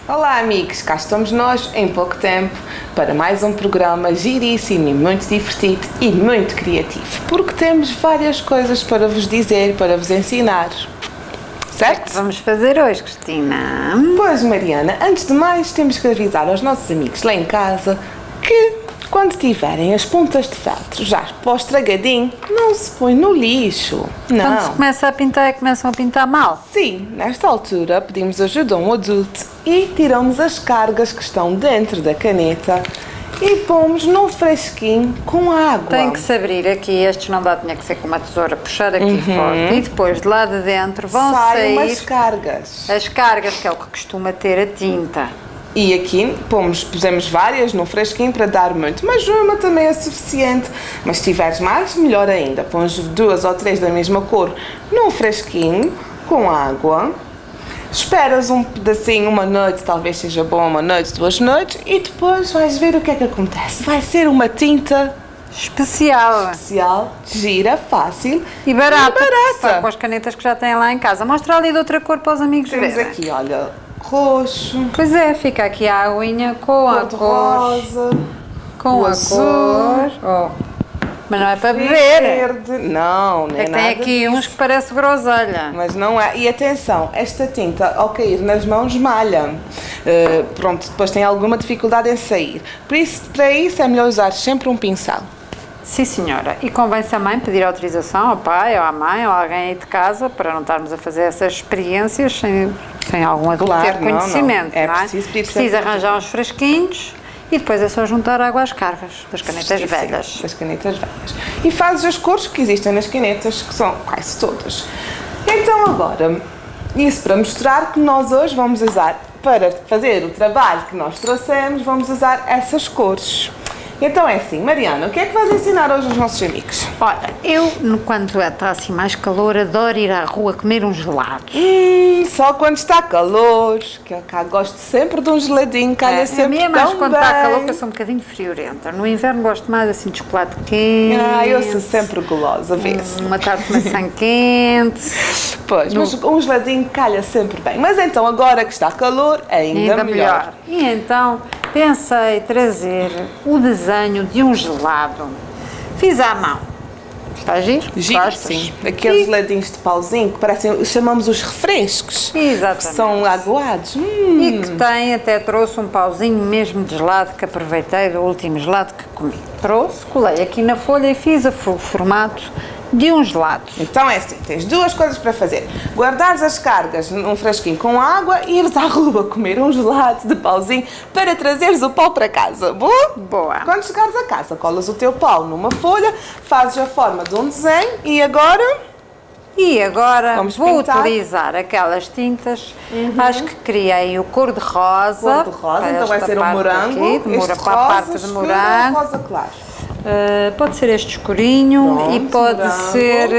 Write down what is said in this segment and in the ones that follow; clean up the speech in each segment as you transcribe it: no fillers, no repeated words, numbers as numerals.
Olá amigos, cá estamos nós em pouco tempo para mais um programa giríssimo e muito divertido e muito criativo, porque temos várias coisas para vos dizer, para vos ensinar. Certo? O que vamos fazer hoje, Cristina? Pois Mariana, antes de mais temos que avisar aos nossos amigos lá em casa que quando tiverem as pontas de feltro já para o estragadinho, não se põe no lixo. Não. Quando se começa a pintar, começam a pintar mal. Sim, nesta altura pedimos ajuda a um adulto e tiramos as cargas que estão dentro da caneta e pomos num fresquinho com água. Tem que se abrir aqui, estes não dá, tinha que ser com uma tesoura, puxar aqui forte e depois de lá de dentro vão Saem sair umas cargas. as cargas, que é o que costuma ter a tinta. E aqui pusemos várias no fresquinho para dar muito, mas uma também é suficiente. Mas se tiveres mais, melhor ainda. Pões 2 ou 3 da mesma cor num fresquinho com água. Esperas um pedacinho, uma noite, talvez seja bom uma noite, 2 noites, e depois vais ver o que é que acontece. Vai ser uma tinta Especial gira, fácil e barata. barata. Com as canetas que já têm lá em casa. Mostra ali de outra cor para os amigos Temos verem. aqui, olha, roxo, Pois é, fica aqui a aguinha com a cor. rosa, Com o a azul, cor. Oh. Mas não é para beber. verde. Não, nem É que nada tem aqui disso. uns que parece groselha. Mas não é. E atenção, esta tinta ao cair nas mãos malha. Pronto, depois tem alguma dificuldade em sair. Por isso, para isso é melhor usar sempre um pincel. Sim, senhora. E convém também pedir autorização ao pai ou à mãe ou a alguém aí de casa para não estarmos a fazer essas experiências sem algum adulto Claro, ter conhecimento. não. É não preciso pedir Precisa sempre arranjar uns frasquinhos e depois é só juntar água às cargas das canetas Sim, velhas. das canetas velhas. E fazes as cores que existem nas canetas, que são quase todas. Então agora, isso para mostrar que nós hoje vamos usar, para fazer o trabalho que nós trouxemos, vamos usar essas cores. Então é assim, Mariana, o que é que vais ensinar hoje aos nossos amigos? Olha, eu, quando está assim mais calor, adoro ir à rua comer uns gelados. Só quando está calor, que eu cá gosto sempre de um geladinho, calha A sempre minha é mais tão quando bem. está calor, que eu sou um bocadinho friorenta. No inverno gosto mais assim de chocolate quente. Eu sou sempre gulosa, vê-se. Uma tarte de maçã quente. Pois, mas um geladinho calha sempre bem. Mas então agora que está calor, ainda melhor. E então pensei trazer o desenho de um gelado. Fiz à mão. Está giro? Giro, Gostas? sim. Aqueles geladinhos de pauzinho que parecem, chamamos os refrescos. Exatamente. Que são aguados. E que tem, até trouxe um pauzinho mesmo de gelado que aproveitei do último gelado que comi. Trouxe, colei aqui na folha e fiz o formato de um gelado. Então é assim, tens 2 coisas para fazer. Guardares as cargas num frasquinho com água e ires à rua comer um gelado de pauzinho para trazeres o pau para casa. Boa? Boa. Quando chegares a casa, colas o teu pau numa folha, fazes a forma de um desenho e agora... E agora Vamos vou pintar. utilizar aquelas tintas. Acho que criei o cor-de-rosa. Cor-de-rosa, então vai ser um morango. Aqui, para a parte de escuro, morango. rosa claro. Pode ser este escurinho. Pronto, e pode morango.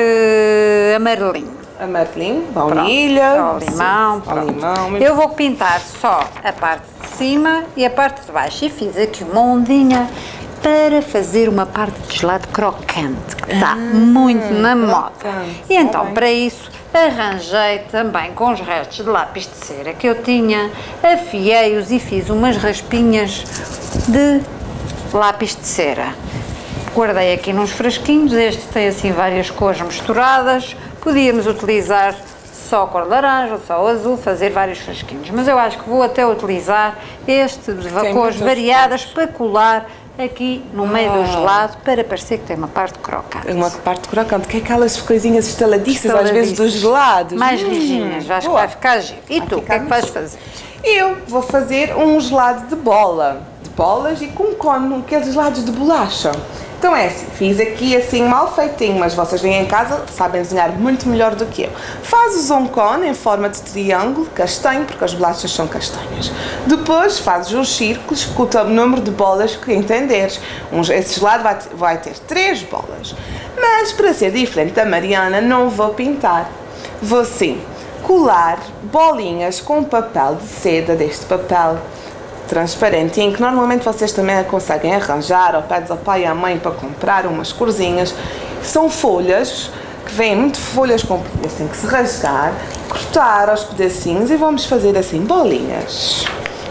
ser amarelinho. Amarelinho, baunilha. Ao limão, Sim, ao pronto. limão. Eu vou pintar só a parte de cima e a parte de baixo. E fiz aqui uma ondinha para fazer uma parte de gelado crocante, que está muito na moda. E então, bem. para isso, arranjei também com os restos de lápis de cera que eu tinha, afiei-os e fiz umas raspinhas de lápis de cera. Guardei aqui nos frasquinhos, este tem assim várias cores misturadas, podíamos utilizar só cor laranja ou só azul, fazer vários frasquinhos, mas eu acho que vou até utilizar este de cores muitas variadas para colar aqui no meio do gelado para parecer que tem uma parte crocante. Uma parte crocante, que é aquelas coisinhas estaladiças às vezes dos gelados. Mais rijinhas, acho que boa. vai ficar giro. E tu, o que é que vais fazer? Eu vou fazer um gelado de bola, de bolas e com cone, aqueles gelados de bolacha. Então é assim, fiz aqui assim mal feitinho, mas vocês vêm em casa, sabem desenhar muito melhor do que eu. Fazes um cone em forma de triângulo, castanho, porque as bolachas são castanhas. Depois fazes uns círculos com o número de bolas que entenderes. Esse gelado vai ter 3 bolas. Mas para ser diferente da Mariana, não vou pintar. Vou sim colar bolinhas com papel de seda, deste papel transparentinho, que normalmente vocês também conseguem arranjar, ou pedes ao pai e à mãe para comprar umas corzinhas. São folhas que vêm muito folhas compridas, tem que se rasgar, cortar aos pedacinhos e vamos fazer assim bolinhas.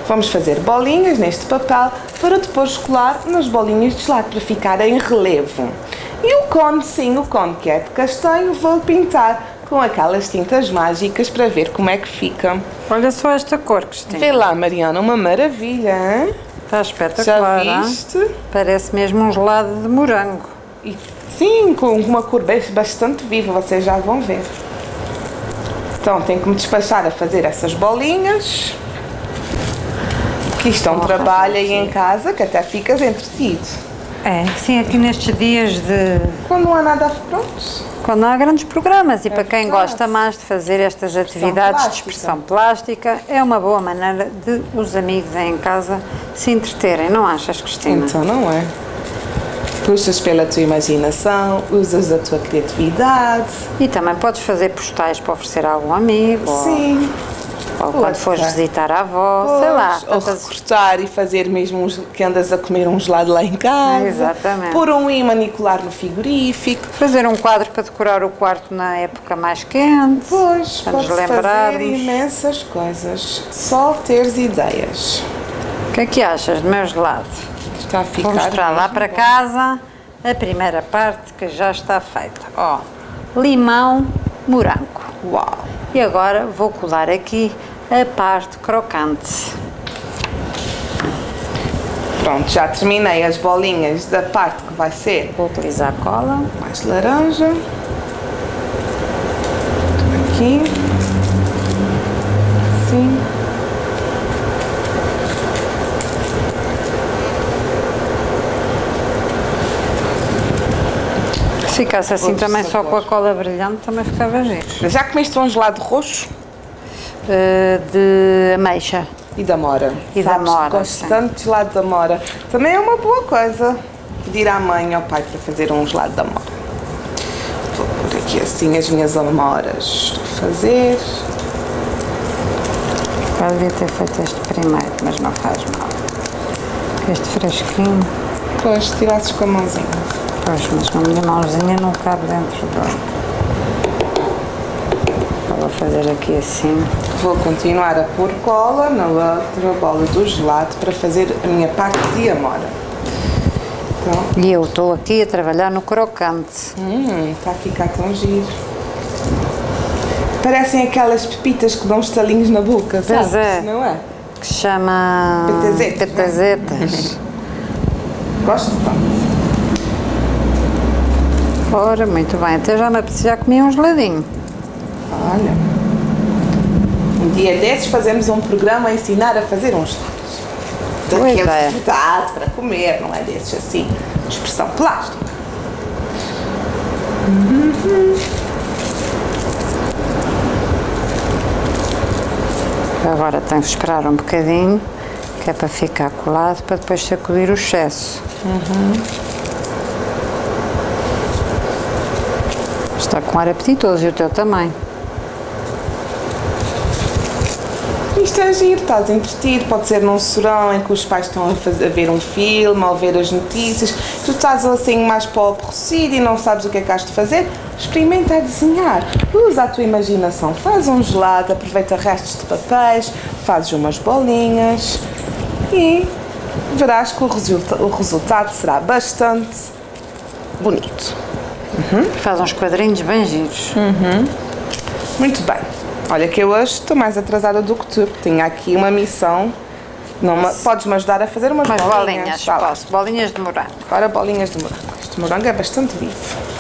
Vamos fazer bolinhas neste papel para depois colar nas bolinhas de gelado para ficar em relevo. E o cone, sim, o cone que é de castanho, vou pintar com aquelas tintas mágicas para ver como é que fica. Olha só esta cor, Cristina. Vê lá, Mariana, uma maravilha, hein? Está espetacular. Já viste? Hein? Parece mesmo um gelado de morango. E, sim, com uma cor bastante viva, vocês já vão ver. Então, tenho que me despachar a fazer essas bolinhas. Que isto é um trabalho aí em casa que até ficas entretido. É, sim, aqui nestes dias de... Quando não há nada pronto. Quando não há grandes programas e para quem verdade. gosta mais de fazer estas atividades de expressão plástica, é uma boa maneira de os amigos em casa se entreterem, não achas, Cristina? Então não é. Puxas pela tua imaginação, usas a tua criatividade. E também podes fazer postais para oferecer a algum amigo. Sim. Ou quando fores visitar a avó, sei lá. Ou recortar e fazer mesmo que andas a comer um gelado lá em casa. Exatamente. Pôr um imã e colar no frigorífico. Fazer um quadro para decorar o quarto na época mais quente. Pois, para nos pode-se lembrarmos. fazer imensas coisas. Só teres ideias. O que é que achas do meu gelado? Está a ficar. Vou mostrar lá mesmo para bom. casa a primeira parte que já está feita. Ó, limão, morango. Uau! E agora vou colar aqui a parte crocante. Pronto, já terminei as bolinhas da parte que vai ser Vou utilizar cola. mais laranja. Aqui. Assim. Se ficasse assim Vou também só sabor. com a cola brilhante também ficava giro. Já comeste um gelado roxo? De ameixa. E da mora. E da Sabes, mora, gosto sim. tanto de gelado da mora. Também é uma boa coisa pedir à mãe e ao pai para fazer um gelado da mora. Vou pôr aqui assim as minhas amoras. Estou a fazer. Já devia ter feito este primeiro, mas não faz mal. Este fresquinho. Depois tirasses com a mãozinha. Pois, mas a minha mãozinha não cabe dentro do... Vou fazer aqui assim. Vou continuar a pôr cola na outra bola do gelado para fazer a minha parte de amora. Então, E eu estou aqui a trabalhar no crocante. está a ficar tão giro. Parecem aquelas pepitas que dão estalinhos na boca, Pois sabes? é. Não é? Que se chama... Petazetas. Petazetas. Gosto tanto. Ora, muito bem. Até já me apetecia comer um geladinho. Olha, um dia desses fazemos um programa a ensinar a fazer uns gelados. Boa Daqueles ideia. de verdade para comer, não é desses assim, de expressão plástica. Agora tenho que esperar um bocadinho, que é para ficar colado, para depois sacudir o excesso. Está com ar apetitoso e o teu também. Isto é giro, estás entretido, pode ser num serão em que os pais estão a ver um filme ou a ver as notícias, tu estás assim mais para o aborrecido e não sabes o que é que has de fazer, experimenta a desenhar, usa a tua imaginação, faz um gelado, aproveita restos de papéis, fazes umas bolinhas e verás que o resultado será bastante bonito. Faz uns quadrinhos bem giros. Muito bem. Olha que eu hoje estou mais atrasada do que tu, porque tinha aqui uma missão. Podes-me ajudar a fazer umas Mas bolinhas? bolinhas, Vá lá. posso. Bolinhas de morango. Agora bolinhas de morango. Este morango é bastante vivo.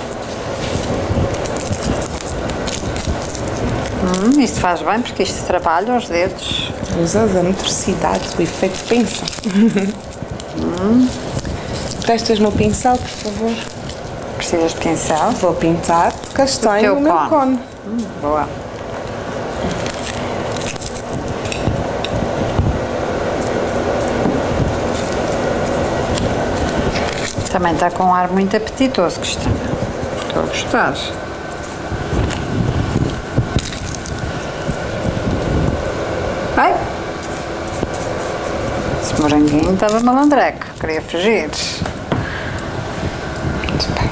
Isto faz bem porque isto trabalha os dedos. Usas a motricidade, o efeito pinça. Prestas-me o pincel, por favor. Precisas de pincel. Vou pintar castanho no meu cone. Boa. Também está com um ar muito apetitoso, Cristina. Estou a gostar. Ai! Esse moranguinho estava malandreco, queria fugir. Muito bem.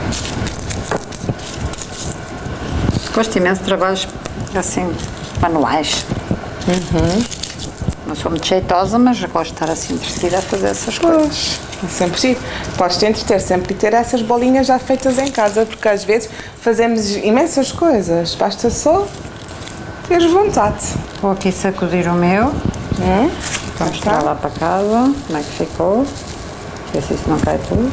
Gosto imenso de trabalhos assim, manuais. Uma Sou muito jeitosa, mas gosto de estar assim entretida a fazer essas coisas. Pois, sempre giro. Podes te entreter sempre e ter essas bolinhas já feitas em casa, porque às vezes fazemos imensas coisas. Basta só teres vontade. Vou aqui sacudir o meu. Vamos mostrar lá para casa como é que ficou. Ver se isso não cai tudo.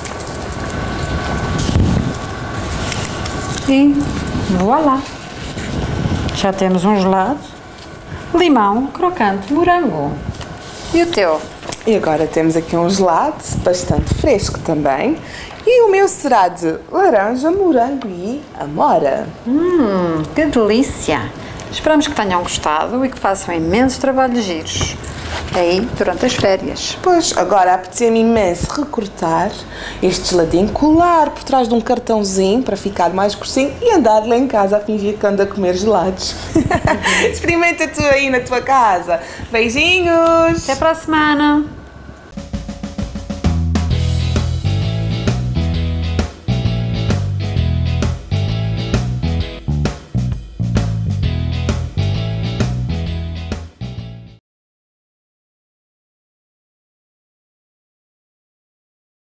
E voilá! Já temos um gelado, limão, crocante, morango. E o teu? E agora temos aqui um gelado bastante fresco também. E o meu será de laranja, morango e amora. Que delícia! Esperamos que tenham gostado e que façam imensos trabalhos giros aí durante as férias. Pois, agora apetecia-me imenso recortar este geladinho, colar por trás de um cartãozinho para ficar mais grossinho e andar lá em casa a fingir que ando a comer gelados. Experimenta tu aí na tua casa. Beijinhos! Até para a semana!